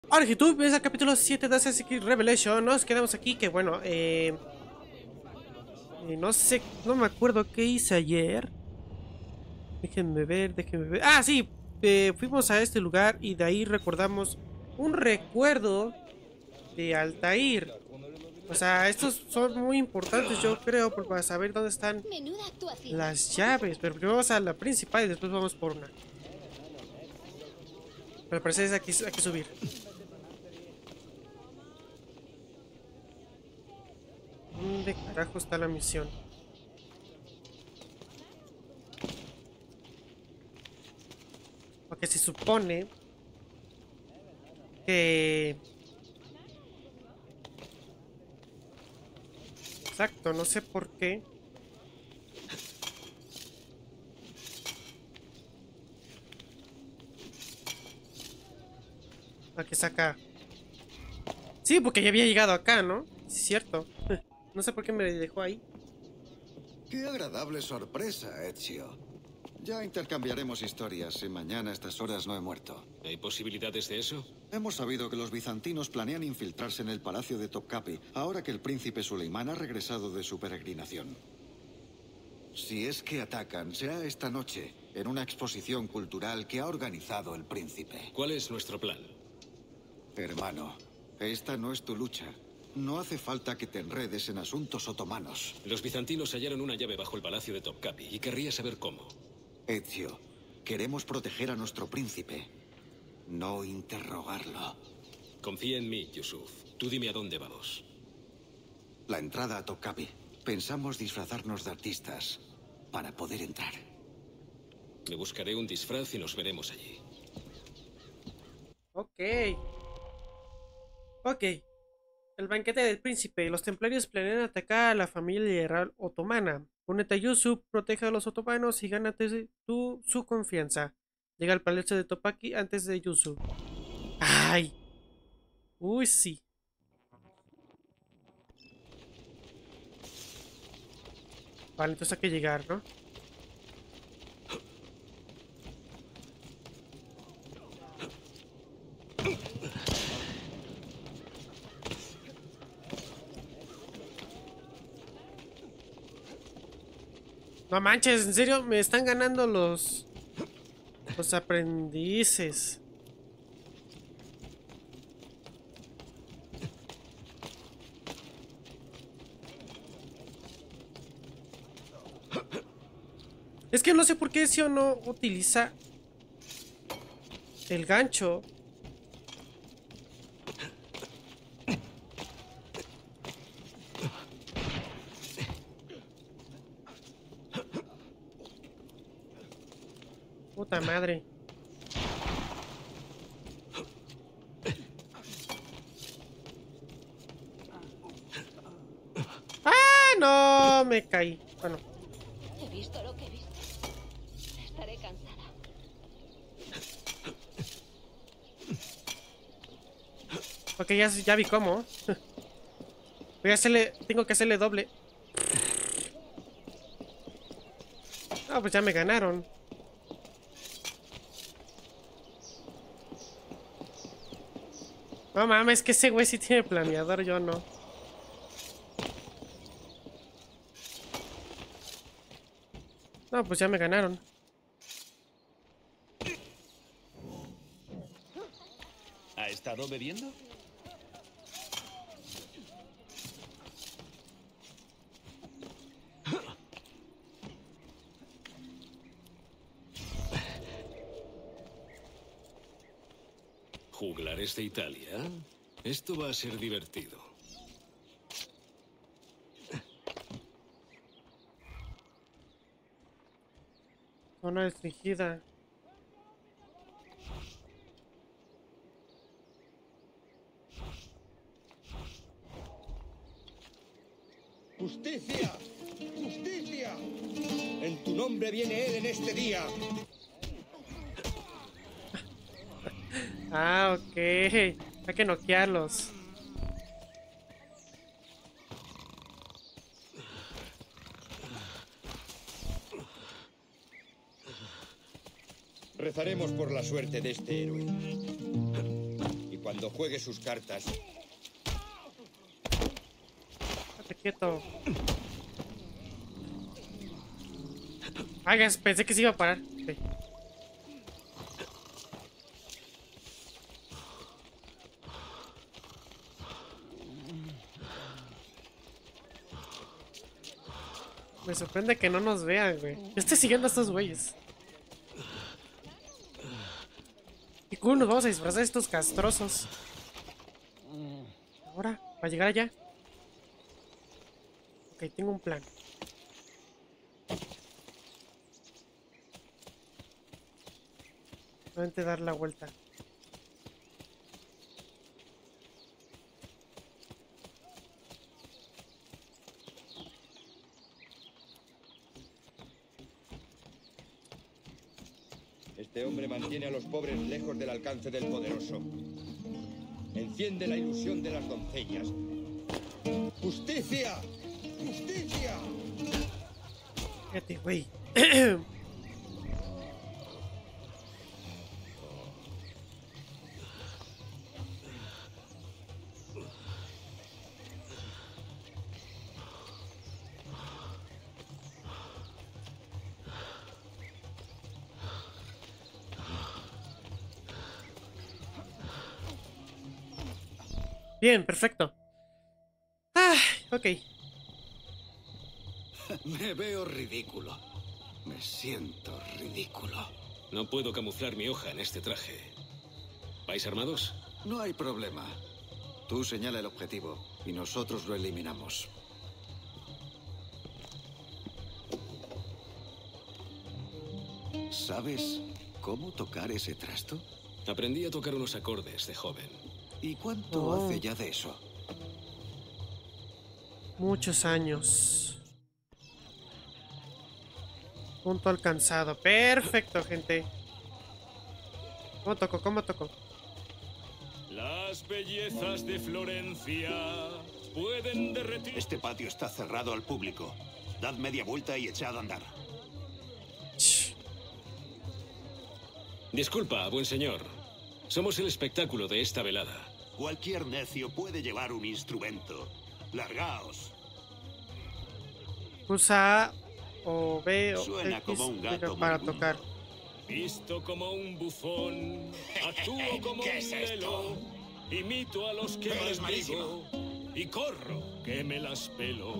Hola YouTube, es el capítulo 7 de Assassin's Creed Revelation. Nos quedamos aquí que bueno, no sé, no me acuerdo qué hice ayer. Déjenme ver. Ah, sí, fuimos a este lugar y de ahí recordamos un recuerdo de Altair. O sea, estos son muy importantes, yo creo, para saber dónde están Menuda actuación. las llaves. Pero primero vamos a la principal y después vamos por una. Pero al parecer es aquí, hay que subir. ¿Dónde carajo está la misión? Porque se supone que... Exacto, no sé por qué. Aquí saca. Sí, porque ya había llegado acá, ¿no? Sí, es cierto. No sé por qué me dejó ahí. Qué agradable sorpresa, Ezio. Ya intercambiaremos historias si mañana a estas horas no he muerto. ¿Hay posibilidades de eso? Hemos sabido que los bizantinos planean infiltrarse en el palacio de Topkapi, ahora que el príncipe Suleimán ha regresado de su peregrinación. Si es que atacan, será esta noche, en una exposición cultural que ha organizado el príncipe. ¿Cuál es nuestro plan? Hermano, esta no es tu lucha. No hace falta que te enredes en asuntos otomanos. Los bizantinos hallaron una llave bajo el palacio de Topkapi y querría saber cómo. Ezio, queremos proteger a nuestro príncipe, no interrogarlo. Confía en mí, Yusuf. Tú dime a dónde vamos. La entrada a Topkapi. Pensamos disfrazarnos de artistas para poder entrar. Me buscaré un disfraz y nos veremos allí. Ok. Ok. El banquete del príncipe. Los templarios planean atacar a la familia real otomana. Únete a Yusuf, protege a los otomanos y gánate su confianza. Llega al palacio de Topaki antes de Yusuf. ¡Ay! Uy, sí. Vale, entonces hay que llegar, ¿no? No manches, en serio, me están ganando los aprendices. Es que no sé por qué si o no utiliza el gancho. Puta madre. ¡Ah! No, me caí. Bueno, He visto lo que he visto. Estaré cansada. ok, ya vi cómo. Voy a hacerle, tengo que hacerle doble. Ah, pues ya me ganaron. No mames, que ese güey sí tiene planeador, yo no. No, pues ya me ganaron. ¿Ha estado bebiendo? ¿Juglares de Italia? Esto va a ser divertido. Zona restringida. ¡Justicia! ¡Justicia! En tu nombre viene él en este día. Ah, ok. Hay que noquearlos. Rezaremos por la suerte de este héroe. Y cuando juegue sus cartas. Estate quieto. Ay, pensé que se iba a parar. Ok. Me sorprende que no nos vean, güey. Yo estoy siguiendo a estos güeyes. ¿Y cómo nos vamos a disfrazar de estos castrosos? Ahora, para llegar allá. Ok, tengo un plan. Solamente dar la vuelta. Este hombre mantiene a los pobres lejos del alcance del poderoso. Enciende la ilusión de las doncellas. ¡Justicia! ¡Justicia! Fíjate, güey. Bien, perfecto. Ah, ok. Me veo ridículo. Me siento ridículo. No puedo camuflar mi hoja en este traje. ¿Vais armados? No hay problema. Tú señala el objetivo y nosotros lo eliminamos. ¿Sabes cómo tocar ese trasto? Aprendí a tocar unos acordes de joven. ¿Y cuánto Oh. hace ya de eso? Muchos años. Punto alcanzado. Perfecto, gente. ¿Cómo toco? ¿Cómo toco? Las bellezas de Florencia pueden derretir. Este patio está cerrado al público. Dad media vuelta y echad a andar. Shh. Disculpa, buen señor. Somos el espectáculo de esta velada. Cualquier necio puede llevar un instrumento. Largaos. Pulsa A o B o Suena X como un gato para moribundo. tocar. Visto como un bufón, actúo como ¿Qué un es esto? lelo, imito a los que Eres maldigo y corro que me las pelo.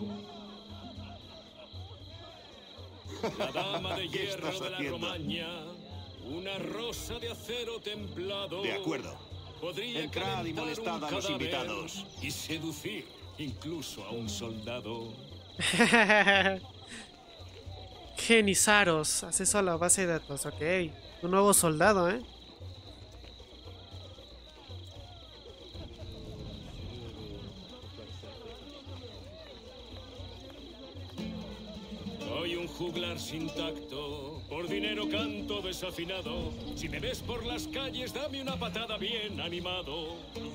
La dama de ¿Qué hierro estás de la haciendo? Romaña, una rosa de acero templado. De acuerdo. Podría Entrad y calentar molestad un a los cadáver invitados. y seducir incluso a un soldado. Genizaros. Acceso a la base de datos. Ok. Un nuevo soldado, ¿eh? Soy un juglar sin tacto, por dinero canto desafinado. Si me ves por las calles, dame una patada bien animado.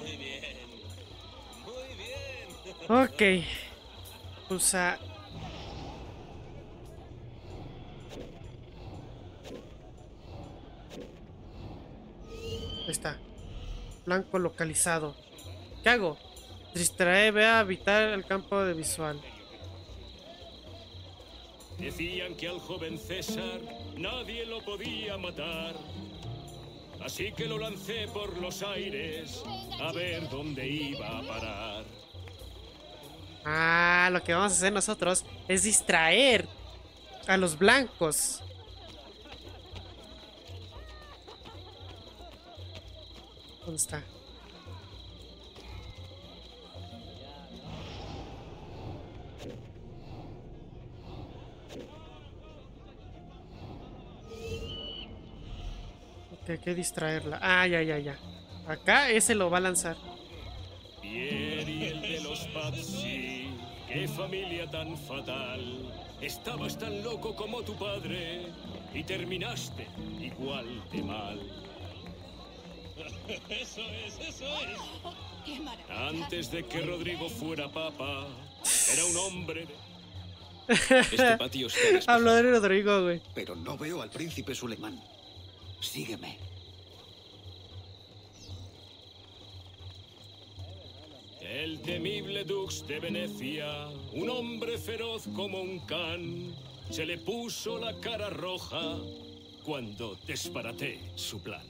Ok. Pulsa. Ahí está. Blanco localizado. ¿Qué hago? Distrae, ve a habitar el campo de visual. Decían que al joven César nadie lo podía matar. Así que lo lancé por los aires a ver dónde iba a parar. Ah, lo que vamos a hacer nosotros es distraer a los blancos. ¿Dónde está? Ok, hay que distraerla. Ah, ya, ya, ya. Acá ese lo va a lanzar. Pierre y el de los Pazzi, qué familia tan fatal. Estabas tan loco como tu padre y terminaste igual de mal. ¡Qué maravilla! Antes de que Rodrigo fuera papa, era un hombre. Este patio está despejado. Habló de Rodrigo, güey. Pero no veo al príncipe Suleimán. Sígueme. El temible Dux de Venecia, un hombre feroz como un can, se le puso la cara roja cuando desbaraté su plan.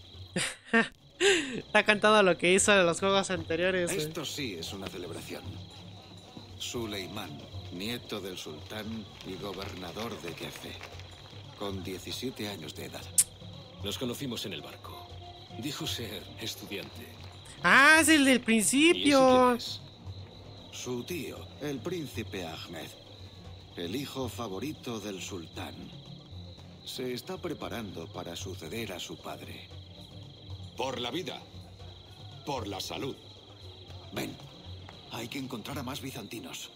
Está cantando lo que hizo en los juegos anteriores. Esto sí es una celebración. Suleimán, nieto del sultán y gobernador de Jefe, con 17 años de edad. Nos conocimos en el barco. Dijo ser estudiante. Ah, es el del ¿Y ese principio. quién es? Su tío, el príncipe Ahmed, el hijo favorito del sultán, se está preparando para suceder a su padre. Por la vida. Por la salud. Ven, hay que encontrar a más bizantinos.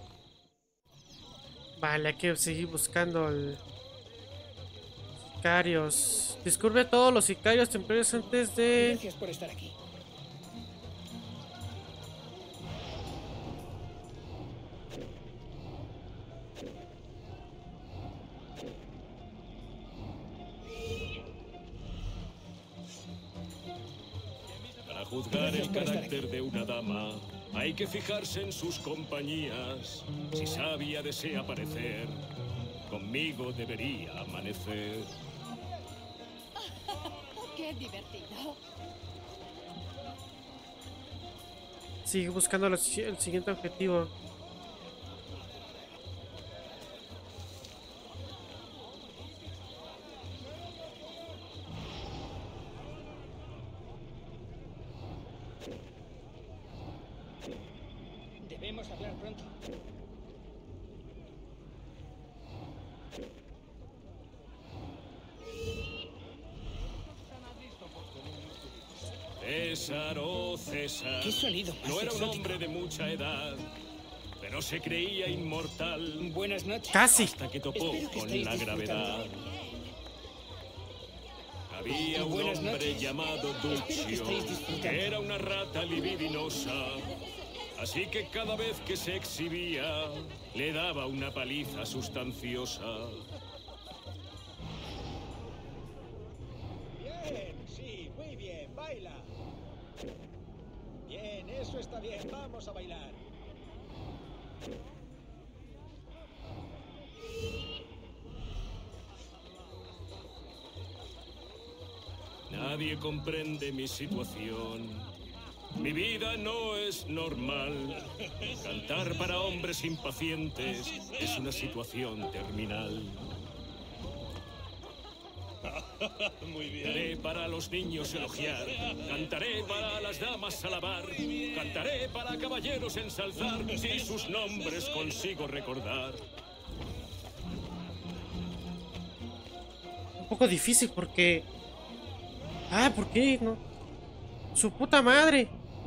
Vale, hay que seguir buscando el... sicarios. Descubre todos los sicarios templarios antes de... Gracias por estar aquí. Para juzgar el carácter de una dama, hay que fijarse en sus compañías. Si sabia desea parecer, conmigo debería amanecer. ¡Qué divertido! Sigue buscando el siguiente objetivo. Debemos hablar pronto. César, oh César, ¿Qué sonido más no era un exótico? hombre de mucha edad, pero se creía inmortal Buenas noches. Casi. hasta que topó Espero que con estéis la gravedad. Había un Buenas hombre noches. llamado Espero que Duccio, estéis disfrutando. que era una rata libidinosa. Así que cada vez que se exhibía, le daba una paliza sustanciosa. Bien, sí, muy bien, baila. Bien, eso está bien, vamos a bailar. Nadie comprende mi situación. Mi vida no es normal. Cantar para hombres impacientes es una situación terminal. Muy bien. Cantaré para los niños elogiar, cantaré para las damas alabar, cantaré para caballeros ensalzar, si sus nombres consigo recordar. Un poco difícil porque... Ah, ¿por qué? No. Su puta madre.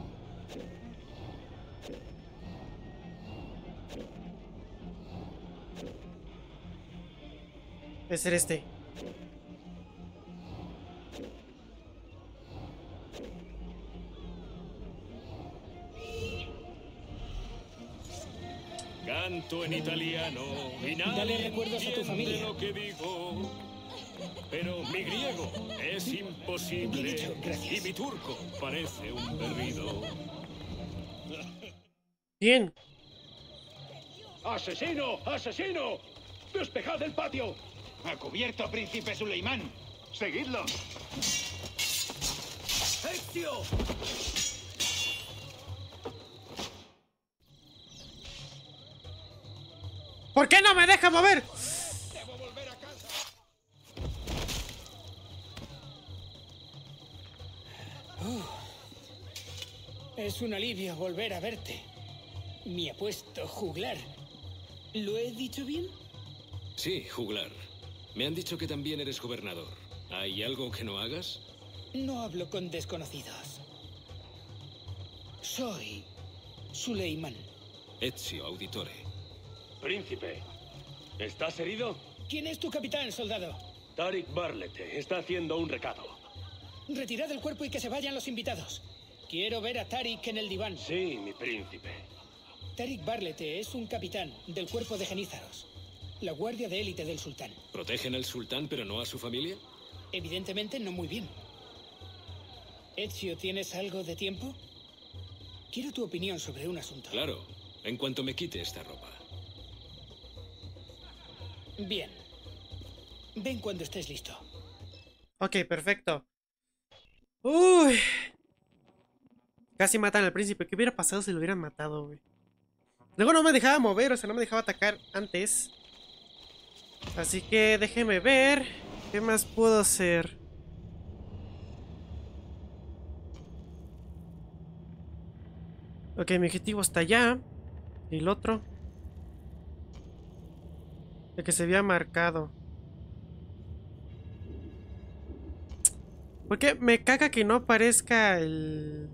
Debe ser este. Canto en italiano y Dale nadie recuerdos a tu entiende familia. lo que digo. Pero mi griego es imposible Bien hecho, gracias. y mi turco parece un perdido. Bien. ¡Asesino! ¡Asesino! ¡Despejad el patio! ¡A cubierto, príncipe Suleimán! ¡Seguidlo! ¡Ezio! ¿Por qué no me deja mover? ¡Debo volver a casa! Es un alivio volver a verte. Mi apuesto juglar. ¿Lo he dicho bien? Sí, juglar. Me han dicho que también eres gobernador. ¿Hay algo que no hagas? No hablo con desconocidos. Soy Suleimán. Ezio Auditore. Príncipe, ¿estás herido? ¿Quién es tu capitán, soldado? Tariq Barlett está haciendo un recado. Retirad el cuerpo y que se vayan los invitados. Quiero ver a Tariq en el diván. Sí, mi príncipe. Tariq Barlete es un capitán del cuerpo de genízaros, la guardia de élite del sultán. ¿Protegen al sultán pero no a su familia? Evidentemente no muy bien. Ezio, ¿tienes algo de tiempo? quiero tu opinión sobre un asunto. Claro, en cuanto me quite esta ropa. Bien. Ven cuando estés listo. Ok, perfecto. Uy. Casi matan al príncipe. ¿Qué hubiera pasado si lo hubieran matado, güey? Luego no me dejaba mover, o sea, no me dejaba atacar antes. Así que déjeme ver. ¿Qué más puedo hacer? Ok, mi objetivo está allá. ¿Y el otro? El que se había marcado. ¿Por qué me caga que no aparezca el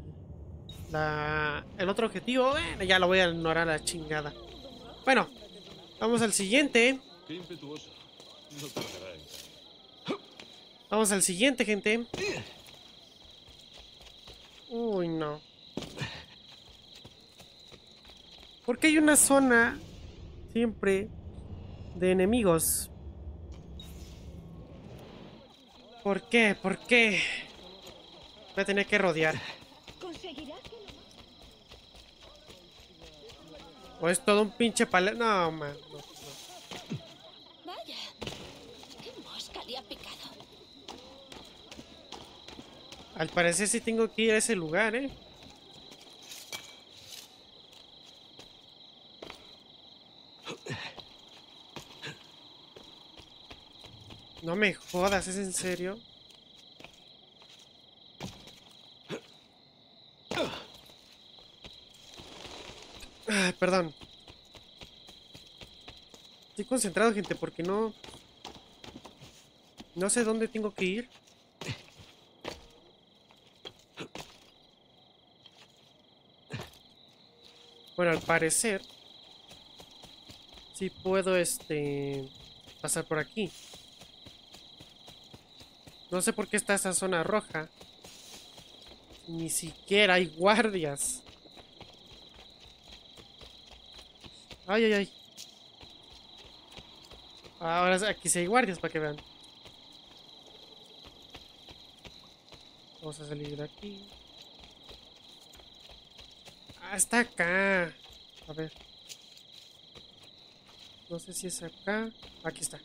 otro objetivo? Bueno, ya lo voy a ignorar a la chingada. Bueno, vamos al siguiente. Qué impetuosa. No tardará. Vamos al siguiente, gente. Uy, no. ¿Por qué hay una zona siempre de enemigos? ¿Por qué? ¿Por qué? Voy a tener que rodear. ¿Conseguirás que lo mates? O es todo un pinche palo. No, man. No. Vaya, qué mosca le ha picado. Al parecer sí tengo que ir a ese lugar, ¿eh? No me jodas, ¿es en serio? Ah, perdón. Estoy concentrado, gente, porque no sé dónde tengo que ir. Bueno, al parecer sí puedo, pasar por aquí. No sé por qué está esa zona roja. Ni siquiera hay guardias. Ay, ay, ay. Ahora aquí sí hay guardias para que vean. Vamos a salir de aquí. Ah, está acá. A ver. No sé si es acá. Aquí está.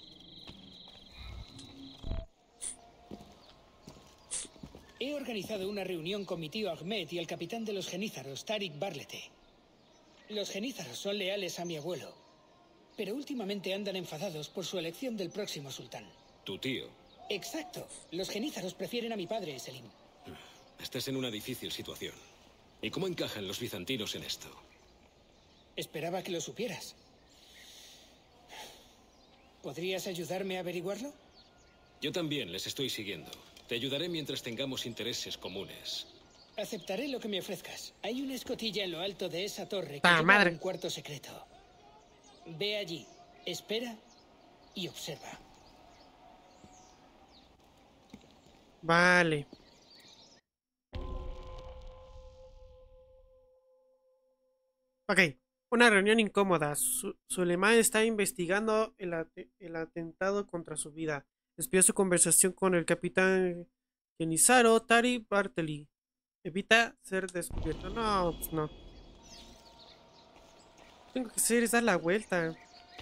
He organizado una reunión con mi tío Ahmed y el capitán de los genízaros, Tariq Barlete. Los genízaros son leales a mi abuelo, pero últimamente andan enfadados por su elección del próximo sultán. ¿Tu tío? Exacto. Los genízaros prefieren a mi padre, Selim. Estás en una difícil situación. ¿Y cómo encajan los bizantinos en esto? Esperaba que lo supieras. ¿Podrías ayudarme a averiguarlo? Yo también les estoy siguiendo. Te ayudaré mientras tengamos intereses comunes. Aceptaré lo que me ofrezcas. Hay una escotilla en lo alto de esa torre que ¡Ah, lleva madre! a un cuarto secreto. Ve allí, espera y observa. Vale. Ok. Una reunión incómoda. Suleiman está investigando el atentado contra su vida. Espió su conversación con el capitán Genizaro Tari Barteli. Evita ser descubierto. No, pues no. Tengo que hacer es dar la vuelta.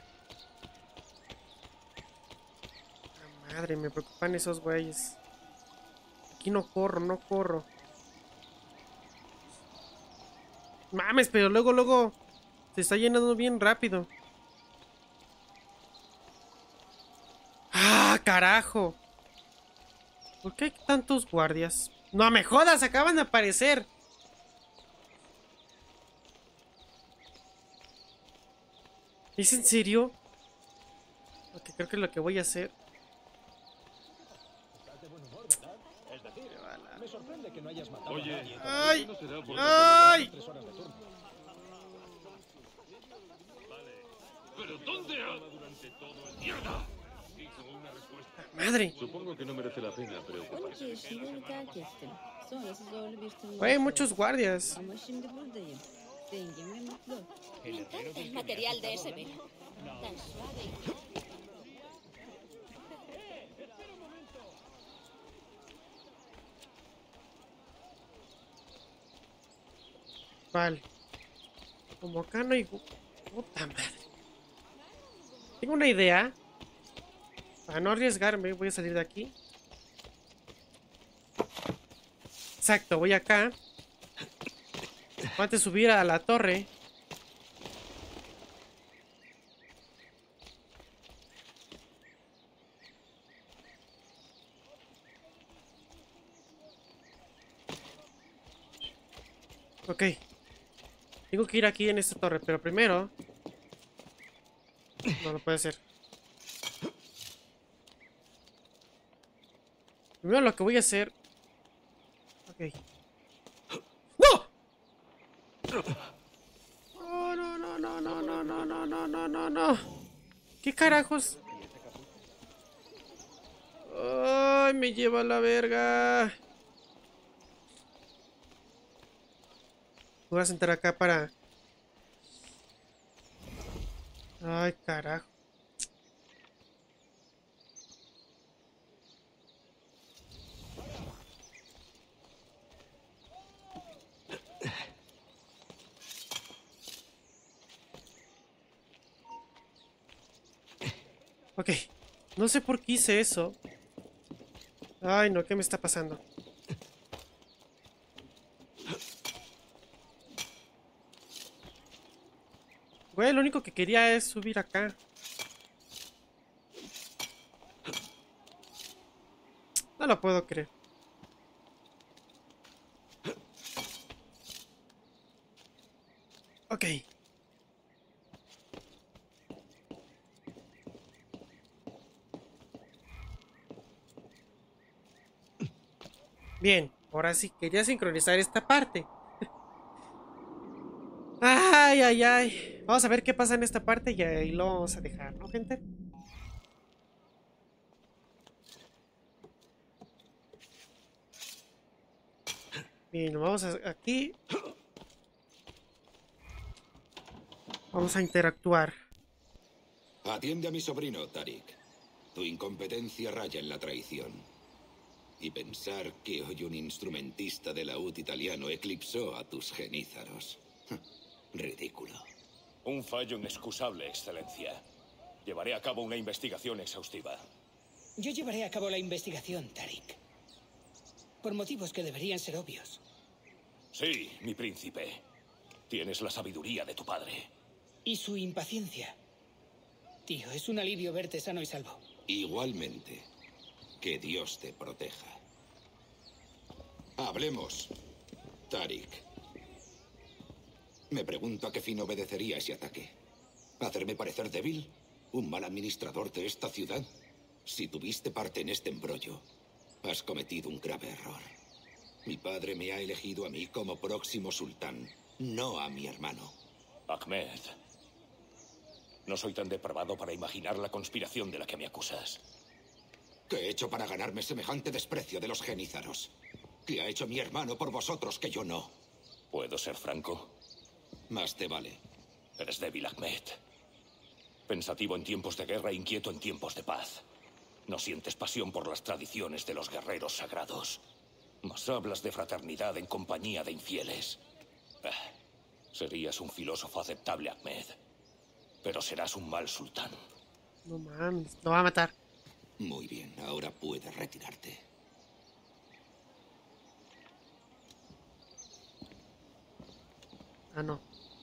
La madre, me preocupan esos güeyes. Aquí no corro, no corro. Mames, pero luego se está llenando bien rápido. ¡Ah, carajo! ¿Por qué hay tantos guardias? ¡No me jodas! ¡Acaban de aparecer! ¿Es en serio? Ok, creo que es lo que voy a hacer. Oye, ¡Ay! ¿no será por ¡Ay! ¿Pero dónde ha? Durante todo el ¡mierda! ¡Madre! Supongo que no merece la pena preocuparse. Hay muchos guardias. Me encanta el material de ese velo. Tan suave y... Vale. Como acá no hay... Puta madre. Tengo una idea. Para no arriesgarme, voy a salir de aquí. Exacto, voy acá. Antes de subir a la torre. Ok. Tengo que ir aquí en esta torre, pero primero... No, no puede ser. Primero lo que voy a hacer... Ok. ¡No! No, no, no, no, no, no, no, no, no, no, no, no. ¿Qué carajos? Ay, me lleva a la verga. Voy a sentar acá para... Ay, carajo. Ok. No sé por qué hice eso. Ay, no, ¿qué me está pasando? Güey, lo único que quería es subir acá. No lo puedo creer. Ok. Bien, ahora sí quería sincronizar esta parte. Ay, ay, ay. Vamos a ver qué pasa en esta parte y ahí lo vamos a dejar, ¿no, gente? Bien, vamos aquí. Vamos a interactuar. Atiende a mi sobrino, Tarik. Tu incompetencia raya en la traición. Y pensar que hoy un instrumentista de laúd italiano eclipsó a tus genízaros. Ridículo. Un fallo inexcusable, Excelencia. Llevaré a cabo una investigación exhaustiva. Yo llevaré a cabo la investigación, Tarik. Por motivos que deberían ser obvios. Sí, mi príncipe. Tienes la sabiduría de tu padre. Y su impaciencia. Tío, es un alivio verte sano y salvo. Igualmente. Que Dios te proteja. Hablemos, Tarik. Me pregunto a qué fin obedecería ese ataque. ¿Hacerme parecer débil? ¿Un mal administrador de esta ciudad? Si tuviste parte en este embrollo, has cometido un grave error. Mi padre me ha elegido a mí como próximo sultán, no a mi hermano. Ahmed, no soy tan depravado para imaginar la conspiración de la que me acusas. ¿Qué he hecho para ganarme semejante desprecio de los genízaros? ¿Qué ha hecho mi hermano por vosotros que yo no? ¿Puedo ser franco? Más te vale. Eres débil, Ahmed. Pensativo en tiempos de guerra e inquieto en tiempos de paz. No sientes pasión por las tradiciones de los guerreros sagrados. Mas hablas de fraternidad en compañía de infieles. Serías un filósofo aceptable, Ahmed. Pero serás un mal sultán. No mames, lo va a matar. Muy bien, ahora puedes retirarte. Ah, no.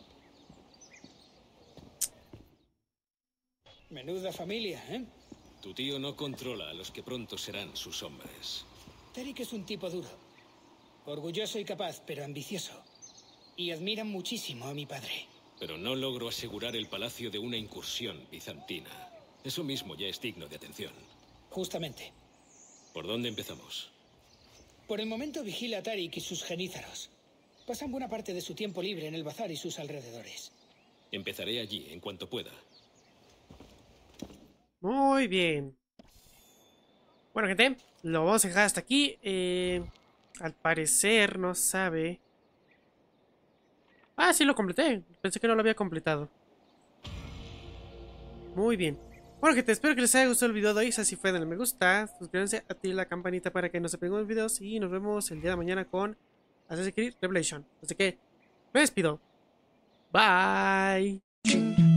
Menuda familia, ¿eh? Tu tío no controla a los que pronto serán sus hombres. Tarik es un tipo duro. Orgulloso y capaz, pero ambicioso. Y admira muchísimo a mi padre. Pero no logro asegurar el palacio de una incursión bizantina. Eso mismo ya es digno de atención. Justamente. ¿Por dónde empezamos? Por el momento vigila a Tarik y sus genízaros. Pasan buena parte de su tiempo libre en el bazar y sus alrededores. Empezaré allí en cuanto pueda. Muy bien. Bueno, gente, lo vamos a dejar hasta aquí. Al parecer no sabe. Ah, sí lo completé. Pensé que no lo había completado. Muy bien. Bueno, gente, espero que les haya gustado el video de hoy. Si así fue, denle me gusta. Suscríbanse, activen la campanita para que no se pierdan los videos. Y nos vemos el día de mañana con Assassin's Creed Revelation. Así que Me despido. Bye.